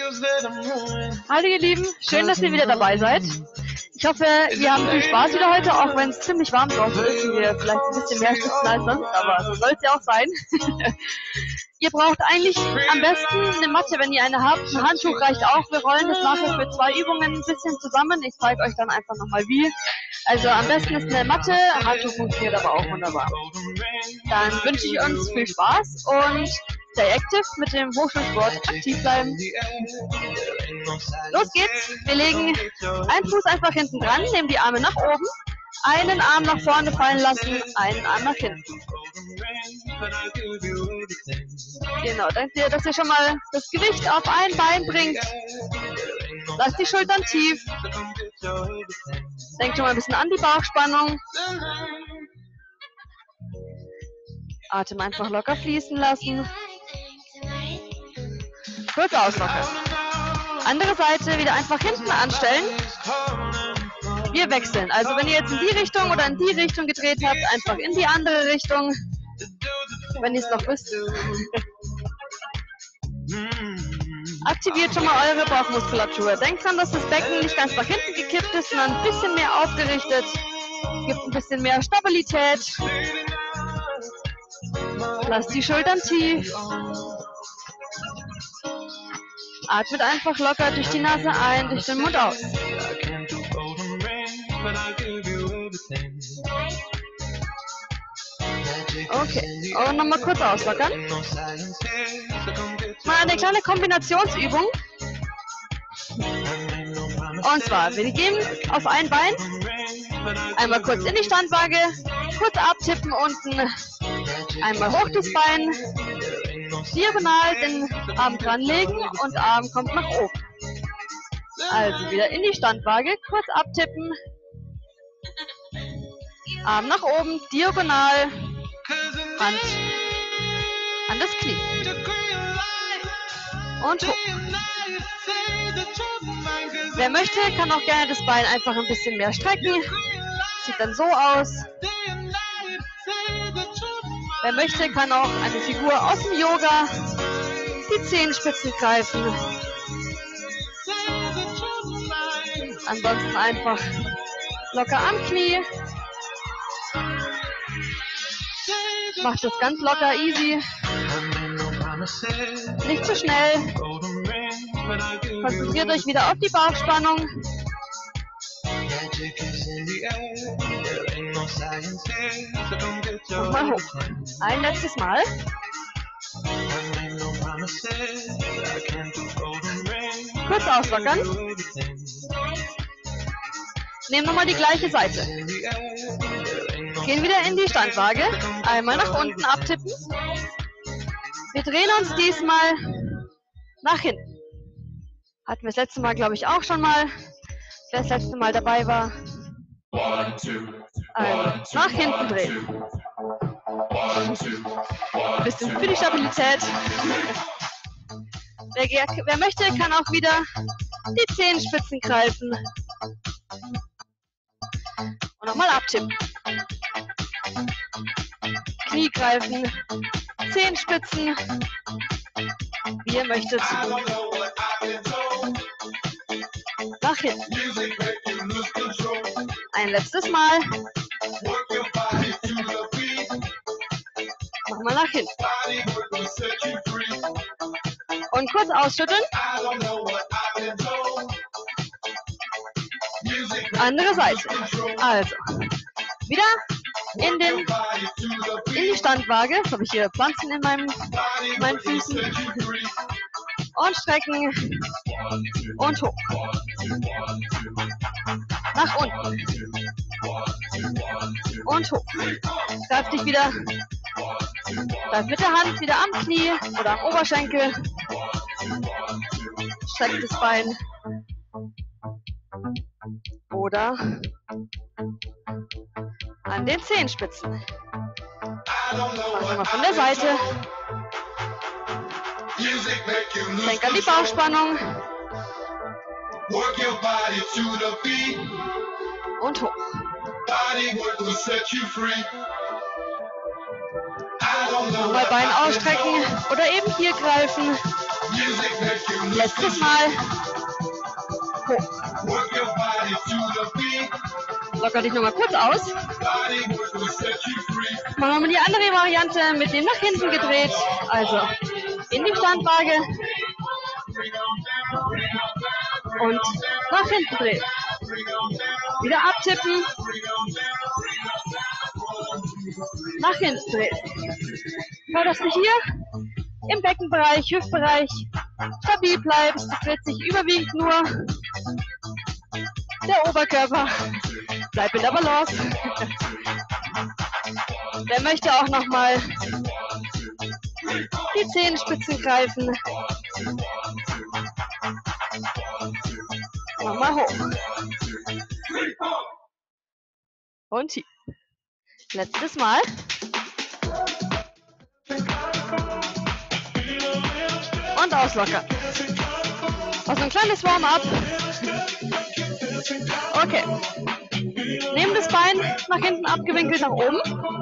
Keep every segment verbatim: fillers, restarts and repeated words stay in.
Hallo ihr Lieben, schön, dass ihr wieder dabei seid. Ich hoffe, wir haben viel Spaß wieder heute, auch wenn es ziemlich warm draußen ist und wir vielleicht ein bisschen mehr schwitzen als sonst, aber so soll es ja auch sein. Ihr braucht eigentlich am besten eine Matte, wenn ihr eine habt. Ein Handtuch reicht auch. Wir rollen das nachher für zwei Übungen ein bisschen zusammen. Ich zeige euch dann einfach nochmal wie. Also am besten ist eine Matte, ein Handtuch funktioniert aber auch wunderbar. Dann wünsche ich uns viel Spaß und stay active mit dem Hochschulsport aktiv bleiben. Los geht's! Wir legen einen Fuß einfach hinten dran, nehmen die Arme nach oben, einen Arm nach vorne fallen lassen, einen Arm nach hinten. Genau, denkt ihr, dass ihr schon mal das Gewicht auf ein Bein bringt. Lasst die Schultern tief. Denkt schon mal ein bisschen an die Bauchspannung. Atem einfach locker fließen lassen. Kurz auslockern. Andere Seite wieder einfach hinten anstellen. Wir wechseln. Also wenn ihr jetzt in die Richtung oder in die Richtung gedreht habt, einfach in die andere Richtung. Wenn ihr es noch wisst. Aktiviert schon mal eure Bauchmuskulatur. Denkt dran, dass das Becken nicht ganz nach hinten gekippt ist, sondern ein bisschen mehr aufgerichtet. Gibt ein bisschen mehr Stabilität. Lasst die Schultern tief. Atmet einfach locker durch die Nase ein, durch den Mund aus. Okay, und nochmal kurz auslockern. Mal eine kleine Kombinationsübung. Und zwar, wir gehen auf ein Bein, einmal kurz in die Standwaage, kurz abtippen unten, einmal hoch das Bein, diagonal den Arm dranlegen und Arm kommt nach oben. Also wieder in die Standwaage, kurz abtippen, Arm nach oben, diagonal, Hand an das Knie und hoch. Wer möchte, kann auch gerne das Bein einfach ein bisschen mehr strecken. Sieht dann so aus. Wer möchte, kann auch eine Figur aus dem Yoga, die Zehenspitzen greifen. Ansonsten einfach locker am Knie. Macht das ganz locker, easy. Nicht zu schnell. Konzentriert euch wieder auf die Bauchspannung. Nochmal hoch. Ein letztes Mal. Kurz auslockern. Nehmen nochmal die gleiche Seite. Gehen wieder in die Standwaage. Einmal nach unten abtippen. Wir drehen uns diesmal nach hinten. Hatten wir das letzte Mal, glaube ich, auch schon mal. Wer das letzte Mal dabei war. Also, nach hinten drehen. Ein bisschen für die Stabilität. Wer, wer möchte, kann auch wieder die Zehenspitzen greifen. Und nochmal abtippen. Knie greifen. Zehenspitzen. Wie ihr möchtet. Nach hinten. Ein letztes Mal. Nochmal nach hinten. Und kurz ausschütteln. Andere Seite. Also. Wieder in, den, in die Standwaage. Jetzt habe ich hier Pflanzen in meinem, meinen Füßen. Und strecken. Und hoch. Nach unten. Und hoch. Greif dich wieder. Greif mit der Hand wieder am Knie oder am Oberschenkel. Streck das Bein. Oder an den Zehenspitzen. Machen wir mal von der Seite. Denk an die Bauchspannung. Und hoch. Nochmal Bein ausstrecken oder eben hier greifen. Letztes Mal. Hoch. Locker dich nochmal kurz aus. Machen wir die andere Variante mit dem nach hinten gedreht. Also in die Standwaage und nach hinten drehen. Wieder abtippen. Nach hinten drehen. Schau, dass du hier im Beckenbereich, Hüftbereich stabil bleibst. Es dreht sich überwiegend nur der Oberkörper. Bleib in der Balance. Wer möchte auch nochmal die Zehenspitzen greifen. Nochmal hoch. Und tief. Letztes Mal. Und auslockern. Also ein kleines Warm-up. Okay. Nehmen das Bein nach hinten abgewinkelt nach oben.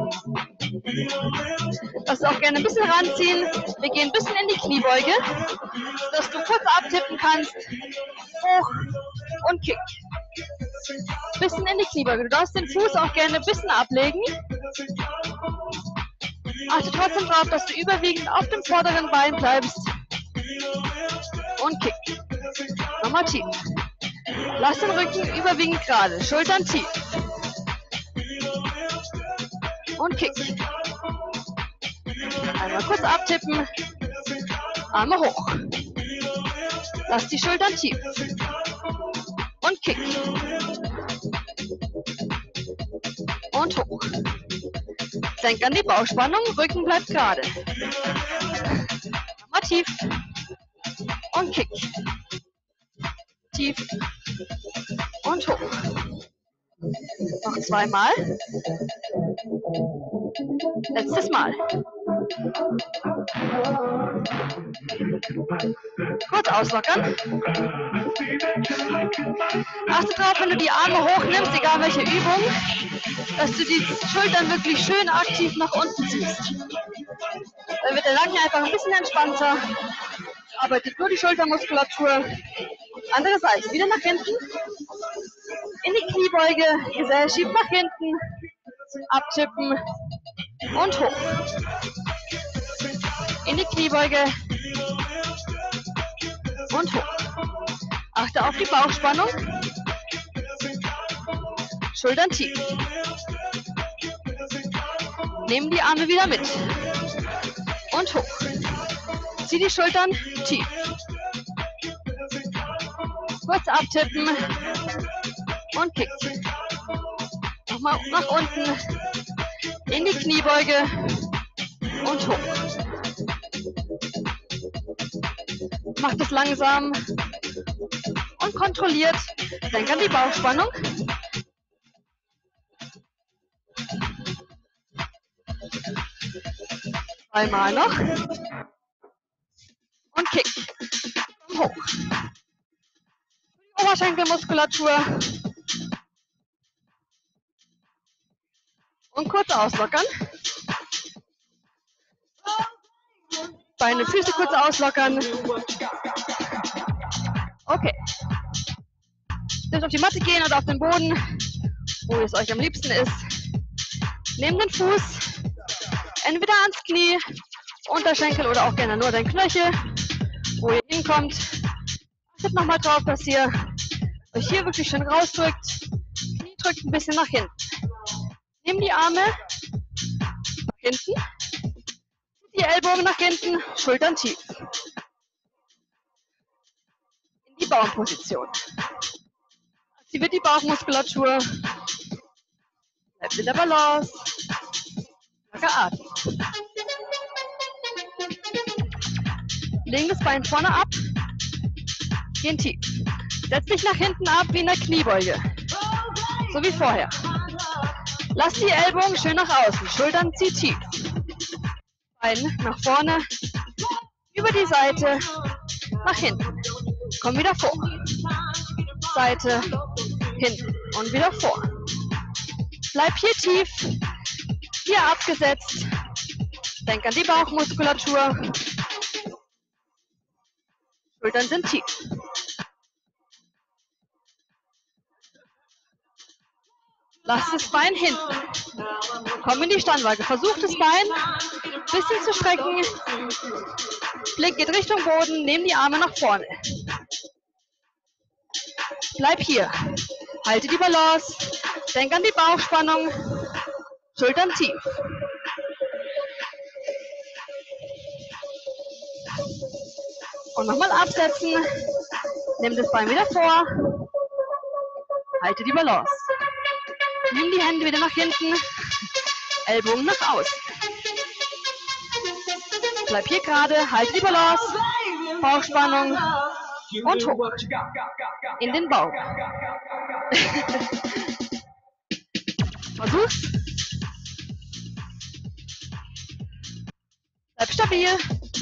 Lass es auch gerne ein bisschen ranziehen. Wir gehen ein bisschen in die Kniebeuge, dass du kurz abtippen kannst. Hoch und Kick. Bisschen in die Kniebeuge. Du darfst den Fuß auch gerne ein bisschen ablegen. Achte trotzdem darauf, dass du überwiegend auf dem vorderen Bein bleibst. Und Kick. Nochmal tief. Lass den Rücken überwiegend gerade. Schultern tief. Und Kick. Einmal kurz abtippen. Arme hoch. Lass die Schultern tief. Und Kick. Und hoch. Denk an die Bauchspannung. Rücken bleibt gerade. Nochmal tief. Und Kick. Tief. Und hoch. Noch zweimal. Letztes Mal. Kurz auslockern. Achte darauf, wenn du die Arme hochnimmst, egal welche Übung, dass du die Schultern wirklich schön aktiv nach unten ziehst. Dann wird der Nacken einfach ein bisschen entspannter. Arbeitet nur die Schultermuskulatur. Andere Seite. Wieder nach hinten. In die Kniebeuge. Gesäß schiebt nach hinten. Abtippen. Und hoch. In die Kniebeuge. Und hoch. Achte auf die Bauchspannung. Schultern tief. Nehmen die Arme wieder mit. Und hoch. Zieh die Schultern tief. Kurz abtippen. Und Kick. Nochmal nach unten. In die Kniebeuge. Und hoch. Macht es langsam und kontrolliert. Denk an die Bauchspannung. Einmal noch. Und Kick. Und hoch. Die Oberschenkelmuskulatur. Und kurz auslockern. Beine, Füße kurz auslockern. Okay. Ihr dürft auf die Matte gehen oder auf den Boden, wo es euch am liebsten ist. Nehmt den Fuß entweder ans Knie, Unterschenkel oder auch gerne nur den Knöchel, wo ihr hinkommt. Achtet nochmal drauf, dass ihr euch hier wirklich schön rausdrückt. Knie drückt ein bisschen nach hinten. Nehmt die Arme nach hinten. Die Ellbogen nach hinten, Schultern tief. In die Baumposition. Aktiviert die Bauchmuskulatur. Bleibt in der Balance. Locker atmen. Legen das Bein vorne ab. Gehen tief. Setz dich nach hinten ab wie in der Kniebeuge. So wie vorher. Lass die Ellbogen schön nach außen. Schultern zieh tief. Bein nach vorne, über die Seite, nach hinten. Komm wieder vor. Seite, hinten und wieder vor. Bleib hier tief, hier abgesetzt. Denk an die Bauchmuskulatur. Schultern sind tief. Lass das Bein hinten. Komm in die Standwaage. Versuch das Bein ein bisschen zu strecken. Blick geht Richtung Boden. Nimm die Arme nach vorne. Bleib hier. Halte die Balance. Denk an die Bauchspannung. Schultern tief. Und nochmal absetzen. Nimm das Bein wieder vor. Halte die Balance. Nimm die Hände wieder nach hinten. Ellbogen nach außen. Bleib hier gerade. Halte die Balance. Bauchspannung. Und hoch. In den Bauch. Versuch's. Bleib stabil.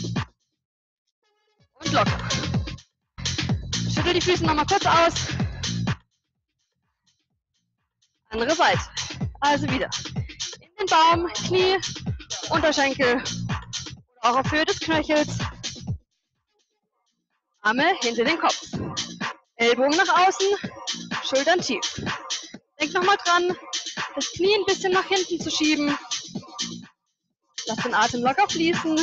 Und locker. Schüttel die Füße nochmal kurz aus. Andere Seite. Also wieder. In den Baum, Knie, Unterschenkel. Oder auch auf Höhe des Knöchels. Arme hinter den Kopf. Ellbogen nach außen. Schultern tief. Denk nochmal dran, das Knie ein bisschen nach hinten zu schieben. Lass den Atem locker fließen.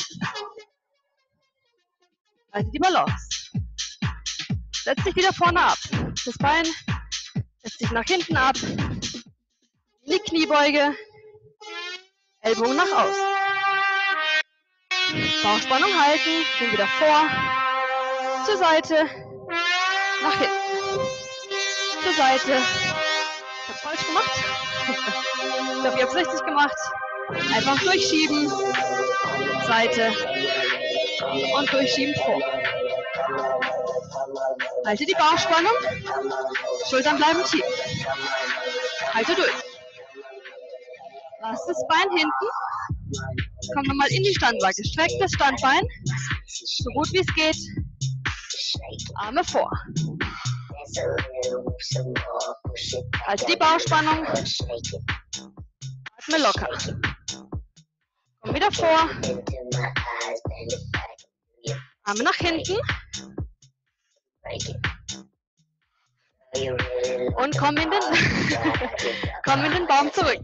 Halte die Balance. Setz dich wieder vorne ab. Das Bein setzt dich nach hinten ab. In die Kniebeuge. Ellbogen nach außen. Bauchspannung halten. Nimm wieder vor. Zur Seite. Nach hinten. Zur Seite. Ich hab's falsch gemacht. Ich glaube, ihr habt es richtig gemacht. Einfach durchschieben. Seite. Und durchschieben vor. Halte die Bauchspannung. Schultern bleiben tief. Halte durch. Lass das Bein hinten. Komm nochmal in die Standwaage. Streck das Standbein. So gut wie es geht. Arme vor. Halte die Bauchspannung. Atme locker. Komm wieder vor. Arme nach hinten. Und komm in den, komm in den Baum zurück.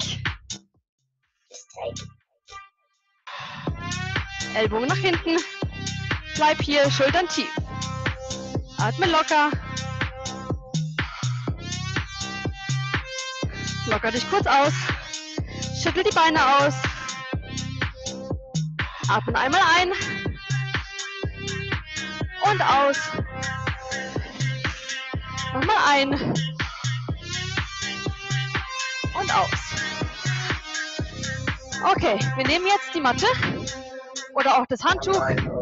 Ellbogen nach hinten. Bleib hier, Schultern tief. Atme locker. Locker dich kurz aus. Schüttel die Beine aus. Atme einmal ein. Und aus. Nochmal ein. Und aus. Okay, wir nehmen jetzt die Matte oder auch das Handtuch.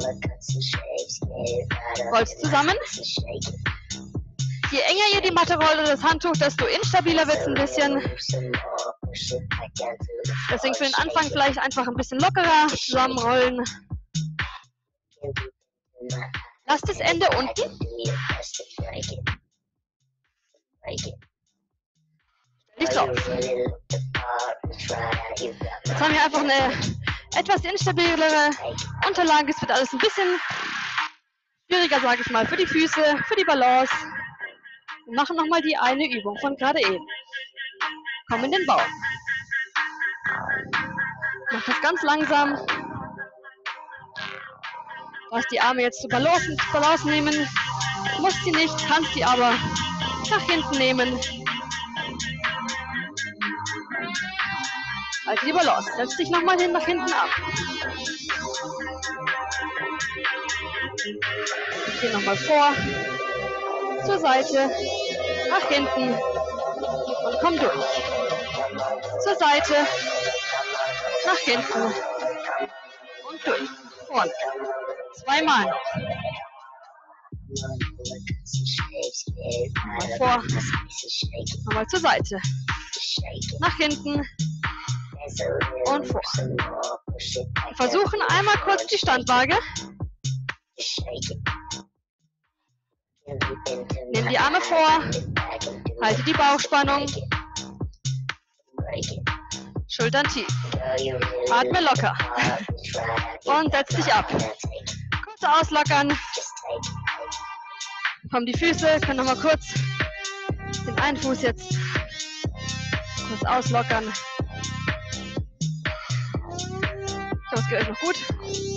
Rollst zusammen. Je enger ihr die Matte rollt oder das Handtuch, desto instabiler wird es ein bisschen. Deswegen für den Anfang vielleicht einfach ein bisschen lockerer zusammenrollen. Lass das Ende unten. Stell dich drauf. Jetzt haben wir einfach eine etwas instabilere Unterlage. Es wird alles ein bisschen schwieriger, sage ich mal, für die Füße, für die Balance. Wir machen nochmal die eine Übung von gerade eben. Komm in den Bauch. Mach das ganz langsam. Du darfst die Arme jetzt zur Balance, Balance nehmen. Du musst sie nicht, kannst sie aber nach hinten nehmen. Halte die Balance. Setz dich nochmal hin, nach hinten ab. Geh nochmal vor. Zur Seite. Nach hinten. Und komm durch. Zur Seite. Nach hinten. Und durch. Vorne. Zweimal noch. Nochmal vor. Nochmal zur Seite. Nach hinten. Und vor. Wir versuchen einmal kurz die Standwaage. Nimm die Arme vor. Halte die Bauchspannung. Schultern tief. Atme locker. Und setz dich ab. Kurz auslockern. Kommen die Füße, können nochmal kurz den einen Fuß jetzt kurz auslockern. Ich hoffe, es geht euch noch gut.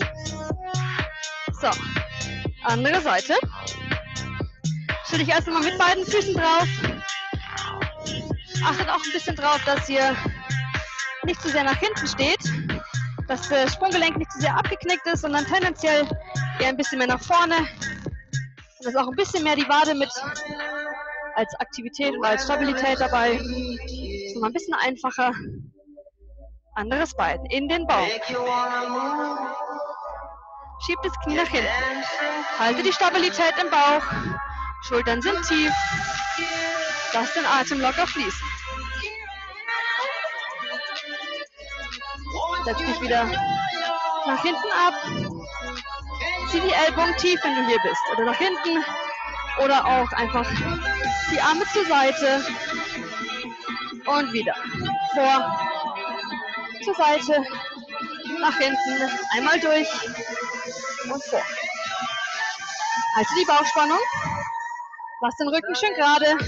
So, andere Seite. Stell dich erst einmal mit beiden Füßen drauf. Achtet auch ein bisschen drauf, dass ihr nicht zu sehr nach hinten steht, dass das Sprunggelenk nicht zu sehr abgeknickt ist, sondern tendenziell eher ein bisschen mehr nach vorne. Und dass auch ein bisschen mehr die Wade mit als Aktivität und als Stabilität dabei. Das ist nochmal ein bisschen einfacher. Anderes Bein in den Bauch. Schiebt das Knie nach hinten. Halte die Stabilität im Bauch. Schultern sind tief. Lass den Atem locker fließen. Setz dich wieder nach hinten ab. Zieh die Ellbogen tief, wenn du hier bist. Oder nach hinten. Oder auch einfach die Arme zur Seite. Und wieder. Vor. Zur Seite. Nach hinten. Einmal durch. Und vor. Halte die Bauchspannung. Lass den Rücken schön gerade.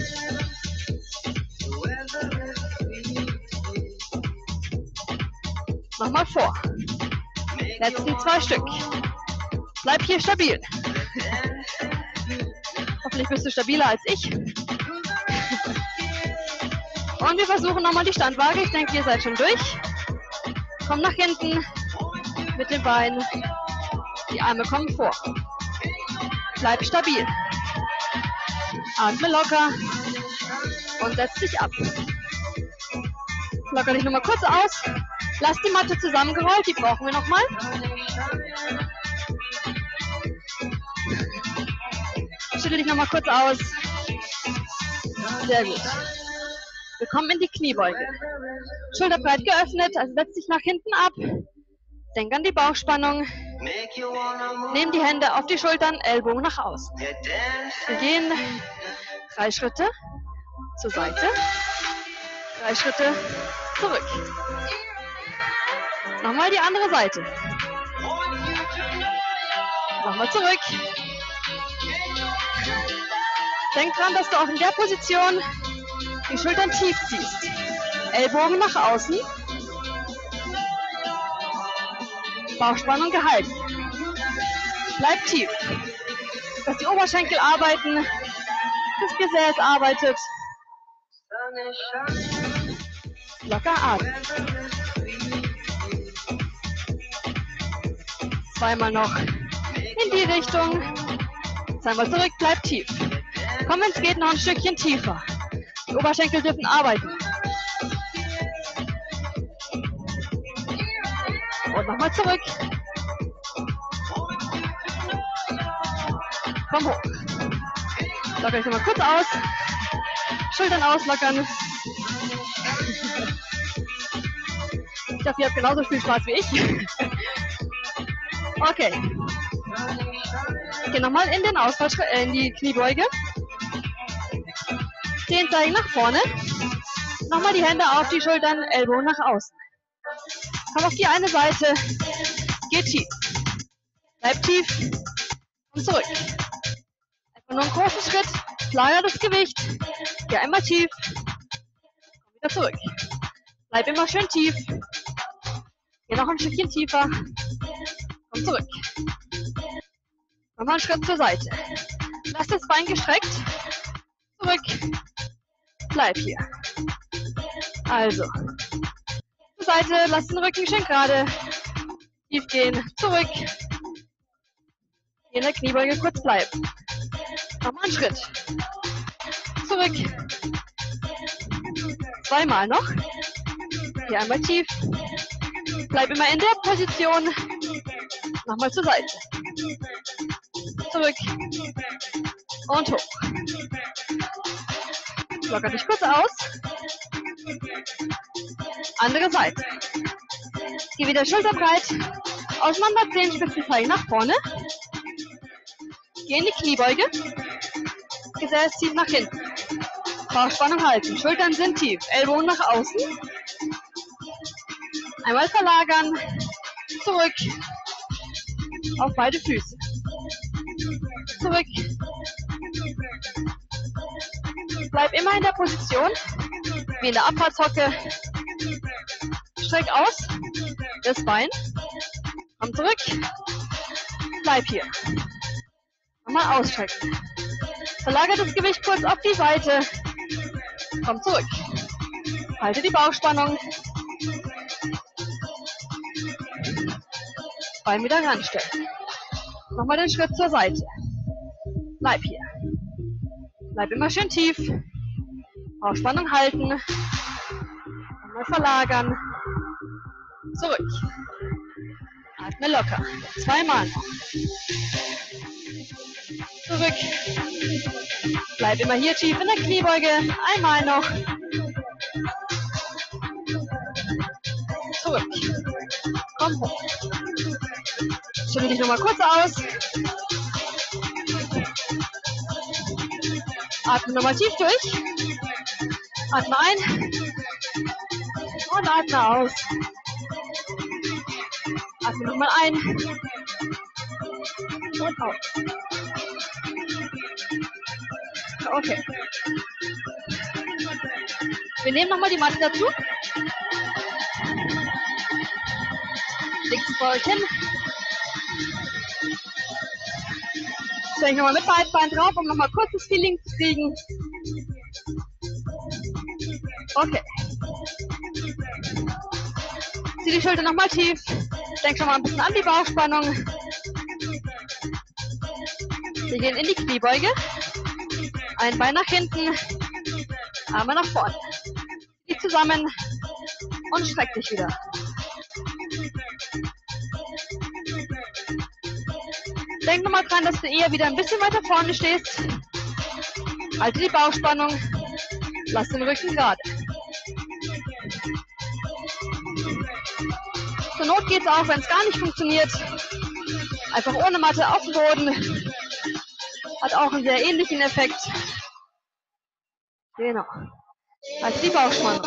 Nochmal vor. Letzten zwei Stück. Bleib hier stabil. Hoffentlich bist du stabiler als ich. Und wir versuchen nochmal die Standwaage. Ich denke, ihr seid schon durch. Komm nach hinten mit den Beinen. Die Arme kommen vor. Bleib stabil. Atme locker und setz dich ab. Locker dich nochmal kurz aus. Lass die Matte zusammengerollt, die brauchen wir nochmal. Schüttel dich nochmal kurz aus. Sehr gut. Wir kommen in die Kniebeuge. Schulterbreit geöffnet, also setz dich nach hinten ab. Denk an die Bauchspannung. Nimm die Hände auf die Schultern, Ellbogen nach außen. Wir gehen drei Schritte zur Seite, drei Schritte zurück. Nochmal die andere Seite. Nochmal zurück. Denk dran, dass du auch in der Position die Schultern tief ziehst. Ellbogen nach außen. Bauchspannung gehalten. Bleib tief. Dass die Oberschenkel arbeiten. Das Gesäß arbeitet. Locker atmen. Zweimal noch in die Richtung. Zweimal zurück, bleib tief. Komm, wenn es geht, noch ein Stückchen tiefer. Die Oberschenkel dürfen arbeiten. Und nochmal zurück. Komm hoch. Locker euch nochmal kurz aus. Schultern auslockern. Ich hoffe, ihr habt genauso viel Spaß wie ich. Okay. Geh nochmal in den Ausfall, äh, in die Kniebeuge. Zehen zeigen nach vorne. Nochmal die Hände auf die Schultern, Ellbogen nach außen. Komm auf die eine Seite. Geh tief. Bleib tief. Und zurück. Einfach nur einen großen Schritt. Lager das Gewicht. Geh einmal tief. Komm wieder zurück. Bleib immer schön tief. Geh noch ein Stückchen tiefer. Komm zurück. Nochmal einen Schritt zur Seite. Lass das Bein gestreckt. Zurück. Bleib hier. Also. Zur Seite. Lass den Rücken schön gerade. Tief gehen. Zurück. Hier in der Kniebeuge kurz bleiben. Nochmal einen Schritt. Zurück. Zweimal noch. Hier einmal tief. Bleib immer in der Position. Nochmal zur Seite. Zurück. Und hoch. Locker dich kurz aus. Andere Seite. Geh wieder schulterbreit. Auseinander, Zehenspitzen zeigen nach vorne. Geh in die Kniebeuge. Gesäß tief nach hinten. Bauchspannung halten. Schultern sind tief. Ellbogen nach außen. Einmal verlagern. Zurück. Auf beide Füße. Zurück. Bleib immer in der Position, wie in der Abfahrtshocke. Streck aus, das Bein. Komm zurück. Bleib hier. Nochmal ausstrecken. Verlagere das Gewicht kurz auf die Seite. Komm zurück. Halte die Bauchspannung. Bein wieder ranstellen. Nochmal den Schritt zur Seite. Bleib hier. Bleib immer schön tief. Bauchspannung halten. Nochmal verlagern. Zurück. Atme locker. Zweimal. Zurück. Bleib immer hier tief in der Kniebeuge. Einmal noch. Zurück. Komm hoch. Schüttel dich nochmal kurz aus. Atme nochmal tief durch. Atme ein. Und atme aus. Atme nochmal ein. Und aus. Okay. Wir nehmen nochmal die Matte dazu. Legt sie vor euch hin. Stelle ich nochmal mit beiden Beinen drauf, um nochmal kurz das Feeling zu kriegen. Okay. Zieh die Schulter nochmal tief. Denk schon mal ein bisschen an die Bauchspannung. Wir gehen in die Kniebeuge. Ein Bein nach hinten. Arme nach vorne. Zieh zusammen und streck dich wieder. Denk nochmal dran, dass du eher wieder ein bisschen weiter vorne stehst. Halte die Bauchspannung. Lass den Rücken gerade. Zur Not geht es auch, wenn es gar nicht funktioniert. Einfach ohne Matte auf dem Boden. Hat auch einen sehr ähnlichen Effekt. Genau. Halte die Bauchspannung.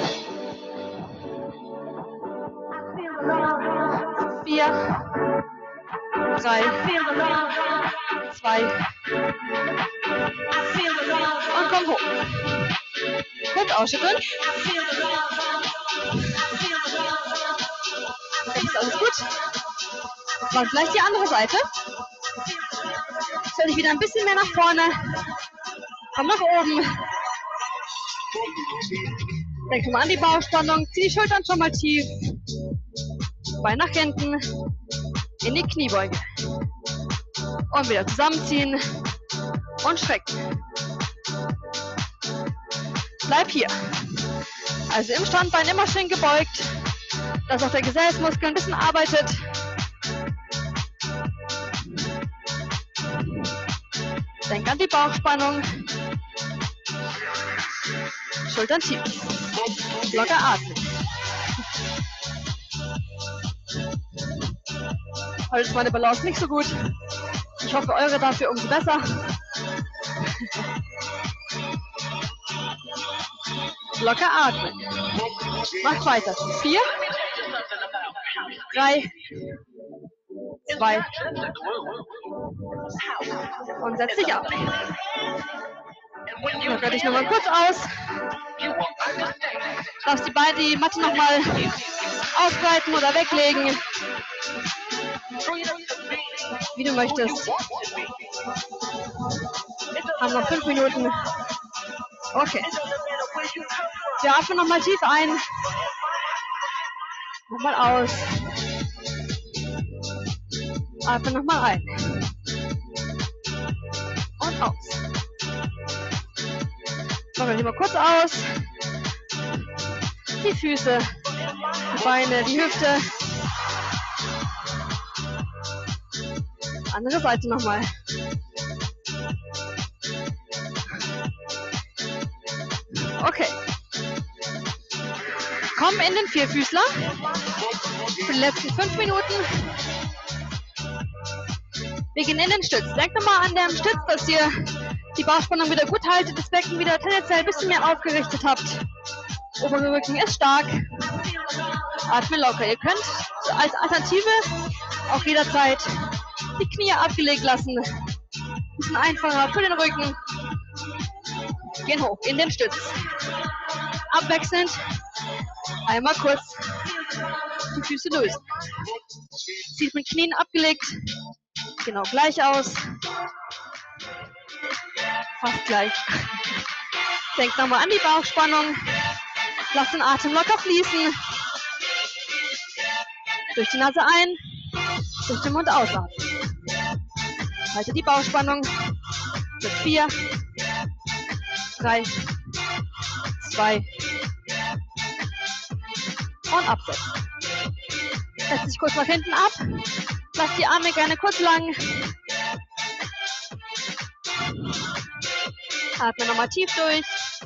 Vier. Drei, zwei und komm hoch. Kurz ausschütteln. Ist alles gut? Dann gleich die andere Seite. Stell dich wieder ein bisschen mehr nach vorne. Komm nach oben. Denk schon mal an die Bauchspannung. Zieh die Schultern schon mal tief. Bein nach hinten. In die Kniebeuge. Und wieder zusammenziehen. Und strecken. Bleib hier. Also im Standbein immer schön gebeugt. Dass auch der Gesäßmuskel ein bisschen arbeitet. Denk an die Bauchspannung. Schultern tief. Locker atmen. Heute ist meine Balance nicht so gut. Ich hoffe, eure dafür umso besser. Locker atmen. Macht weiter. Vier. Drei. Zwei. Und setz dich ab. Locker dich nochmal kurz aus. Darfst die Beine, die Matte nochmal ausbreiten oder weglegen. Wie du möchtest. Haben noch fünf Minuten. Okay. Wir atmen nochmal tief ein. Nochmal aus. Atmen nochmal ein. Und aus. Machen wir mal kurz aus. Die Füße, die Beine, die Hüfte. Andere Seite nochmal. Okay. Komm in den Vierfüßler. Für die letzten fünf Minuten. Wir gehen in den Stütz. Denkt nochmal an den Stütz, dass ihr die Bauchspannung wieder gut haltet, das Becken wieder tendenziell ein bisschen mehr aufgerichtet habt. Obere Rücken ist stark. Atme locker. Ihr könnt als Alternative auch jederzeit die Knie abgelegt lassen. Ein bisschen einfacher für den Rücken. gehen hoch in den Stütz. Abwechselnd einmal kurz die Füße lösen. Sieht mit Knien abgelegt, genau gleich aus. Fast gleich. Denkt nochmal an die Bauchspannung. Lasst den Atem locker fließen. Durch die Nase ein, durch den Mund ausatmen. Halte die Bauchspannung. Für vier, drei, zwei und absetzen. Setz dich kurz nach hinten ab. Lass die Arme gerne kurz lang. Atme nochmal tief durch.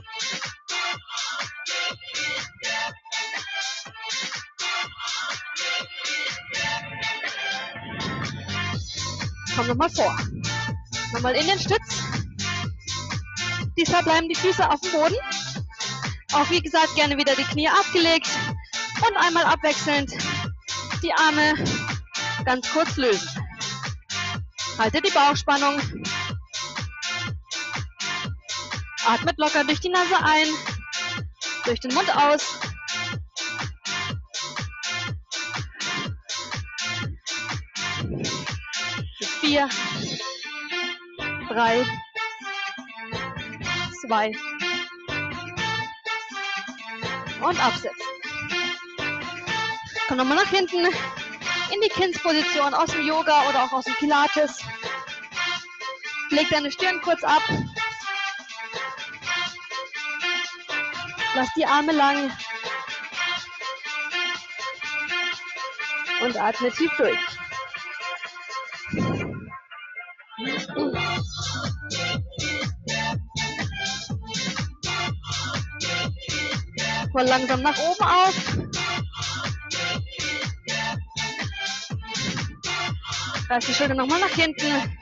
Komm nochmal vor. Nochmal in den Stütz. Diesmal bleiben die Füße auf dem Boden. Auch wie gesagt gerne wieder die Knie abgelegt. Und einmal abwechselnd die Arme ganz kurz lösen. Halte die Bauchspannung. Atmet locker durch die Nase ein, durch den Mund aus. Vier, drei, zwei und absetzen. Komm nochmal nach hinten in die Kindsposition aus dem Yoga oder auch aus dem Pilates. Leg deine Stirn kurz ab. Lass die Arme lang und atme tief durch. Mal langsam nach oben auf. Reiß die Schulter nochmal nach hinten.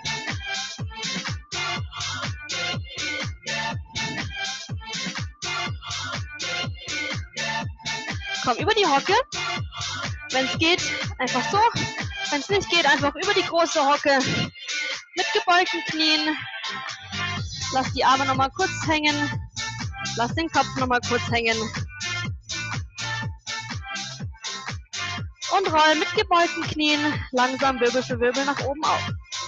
Komm über die Hocke. Wenn es geht, einfach so. Wenn es nicht geht, einfach über die große Hocke. Mit gebeugten Knien. Lass die Arme nochmal kurz hängen. Lass den Kopf nochmal kurz hängen. Und roll mit gebeugten Knien langsam Wirbel für Wirbel nach oben auf.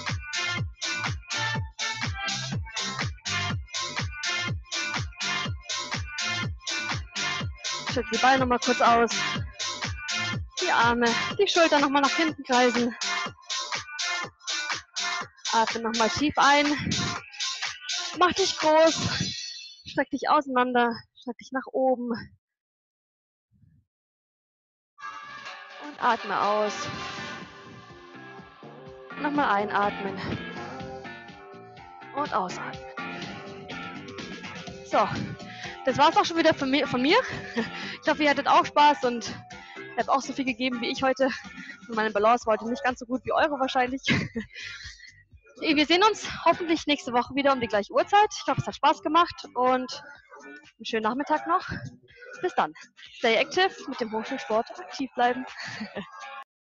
Schüttel die Beine nochmal kurz aus. Die Arme, die Schultern nochmal nach hinten kreisen. Atme nochmal tief ein. Mach dich groß. Streck dich auseinander. Streck dich nach oben. Und atme aus. Nochmal einatmen. Und ausatmen. So, das war es auch schon wieder von mir, von mir. Ich hoffe, ihr hattet auch Spaß und ihr habt auch so viel gegeben wie ich heute. Und meine Balance war heute nicht ganz so gut wie eure wahrscheinlich. Wir sehen uns hoffentlich nächste Woche wieder um die gleiche Uhrzeit. Ich hoffe, es hat Spaß gemacht und einen schönen Nachmittag noch. Bis dann. Stay active, mit dem Hochschulsport aktiv bleiben.